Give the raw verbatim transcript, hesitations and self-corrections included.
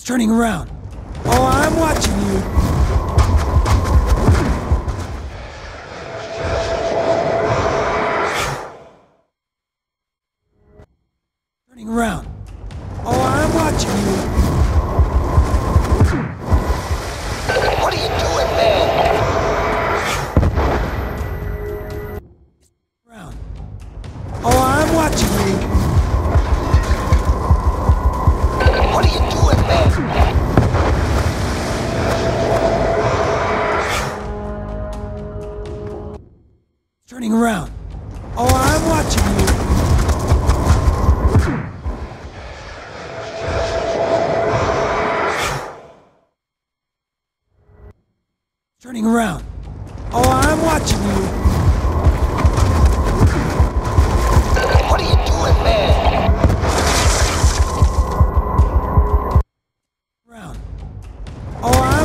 It's turning around. Oh, I'm watching you. Turning around. Oh, I'm watching you. What are you doing, man? Around. Oh, I'm watching you. What are you doing, man? Turning around. Oh, I'm watching you. Turning around. Oh, I'm watching you. What are you doing, man? Around. Oh, I'm